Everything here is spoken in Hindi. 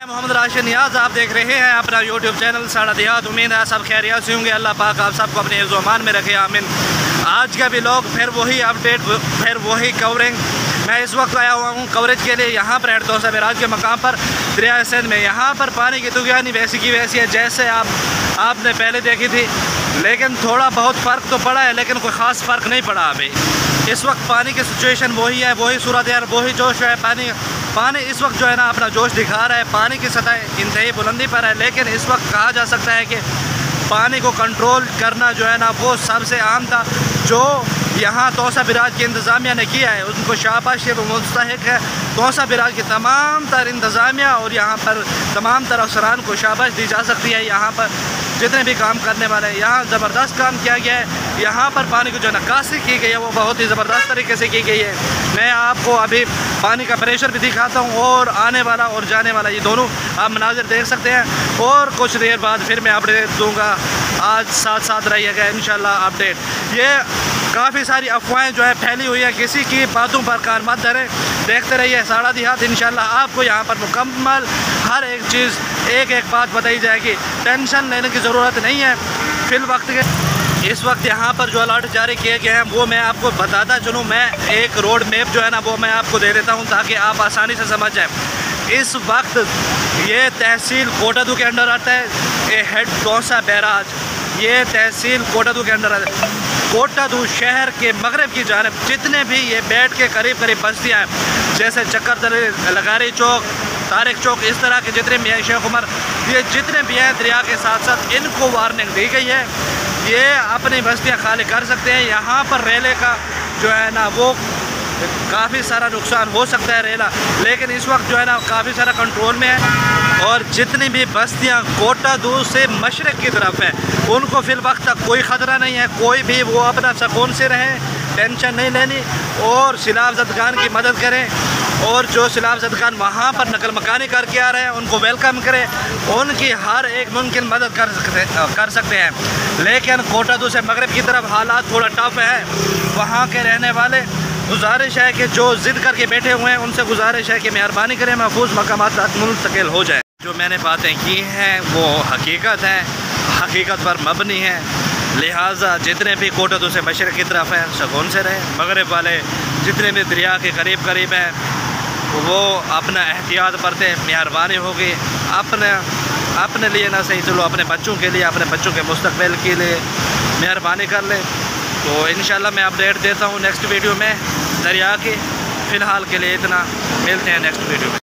मोहम्मद राशिद नियाज़ आप देख रहे हैं अपना यूट्यूब चैनल साड़ा देहात। उम्मीद है सब खैरियत से होंगे। अल्लाह पाक आप सबको अपने हिफ्ज़-ओ-अमान में रखे, आमीन। आज का भी लोग फिर वही अपडेट, फिर वही कवरिंग। मैं इस वक्त आया हुआ हूँ कवरेज के लिए यहाँ पर हेड तोसा बैराज के मकाम पर दरिया सिंध में। यहाँ पर पानी की तुगयानी वैसी की वैसी है जैसे आपने पहले देखी थी, लेकिन थोड़ा बहुत फ़र्क तो पड़ा है, लेकिन कोई ख़ास फ़र्क नहीं पड़ा अभी। इस वक्त पानी की सिचुएशन वही है, वही सूरत है, वही जोश है। पानी इस वक्त जो है ना अपना जोश दिखा रहा है। पानी की सतह इंतहाई बुलंदी पर है, लेकिन इस वक्त कहा जा सकता है कि पानी को कंट्रोल करना जो है ना वो सबसे अहम था। जो यहाँ तोसा बैराज की इंतज़ामिया ने किया है उनको शाबाश वो मुस्तहिक है। तोसा बैराज की तमाम तर इंतज़ामिया और यहाँ पर तमाम तर अफसरान को शाबाश दी जा सकती है। यहाँ पर जितने भी काम करने वाले हैं, यहाँ ज़बरदस्त काम किया गया है। यहाँ पर पानी को जो निकासी की गई है वो बहुत ही ज़बरदस्त तरीके से की गई है। मैं आपको अभी पानी का प्रेशर भी दिखाता हूँ और आने वाला और जाने वाला ये दोनों आप मनाज़िर देख सकते हैं। और कुछ देर बाद फिर मैं अपडेट दूँगा। आज साथ साथ रहिएगा इंशाल्लाह अपडेट। ये काफ़ी सारी अफवाहें जो है फैली हुई है, किसी की बातों पर कान मत धरें, देखते रहिए साड़ा देहात। इंशाल्लाह आपको यहाँ पर मुकम्मल हर एक चीज़ एक एक बात बताई जाएगी। टेंशन लेने की ज़रूरत नहीं है। फिल वक्त के इस वक्त यहाँ पर जो अलर्ट जारी किए गए हैं वो मैं आपको बताता चलूँ। मैं एक रोड मैप जो है ना वो मैं आपको दे देता हूँ ताकि आप आसानी से समझ जाएँ। इस वक्त ये तहसील कोटादू के अंडर आता है, ये हेड तोसा बैराज, ये तहसील कोटादू के अंडर आता है। कोटादू शहर के मगरब की जानब जितने भी ये बेट के करीब करीब बस्तियाँ हैं जैसे चक्कर लगारी चौक, तारिक चौक, इस तरह के जितने भी हैं, शेख उमर, ये जितने भी हैं दरिया के साथ साथ इनको वार्निंग दी गई है। ये अपनी बस्तियाँ खाली कर सकते हैं। यहाँ पर रेले का जो है ना वो काफ़ी सारा नुकसान हो सकता है रेला, लेकिन इस वक्त जो है ना काफ़ी सारा कंट्रोल में है। और जितनी भी बस्तियाँ कोटादू से मशरक़ की तरफ हैं उनको फिल वक्त तक कोई ख़तरा नहीं है। कोई भी वो अपना सुकून से रहें, टेंशन नहीं लेनी और सिलाब ज़दगान की मदद करें। और जो सिलाब ज़दगान वहाँ पर नकल मकानी करके आ रहे हैं उनको वेलकम करें, उनकी हर एक मुमकिन मदद कर सकते हैं। लेकिन कोटादू से मगरब की तरफ हालात थोड़ा टफ है। वहाँ के रहने वाले गुजारिश है कि जो ज़िद करके बैठे हुए हैं उनसे गुजारिश है कि मेहरबानी करें, महफूज मकामात तक मुंतकिल हो जाए। जो मैंने बातें की हैं वो हकीकत हैं, हकीकत पर मबनी है। लिहाजा जितने भी कोटादू से मशरक़ की तरफ हैं सुकून से रहें। मगरब वाले जितने भी दरिया के करीब करीब हैं वो अपना एहतियात बरतें, मेहरबानी होगी। अपने लिए ना सही चलो अपने बच्चों के लिए, अपने बच्चों के मुस्तक़बिल के लिए मेहरबानी कर लें। तो इंशाल्लाह मैं अपडेट देता हूँ नेक्स्ट वीडियो में दरिया की। फ़िलहाल के लिए इतना, मिलते हैं नेक्स्ट वीडियो में।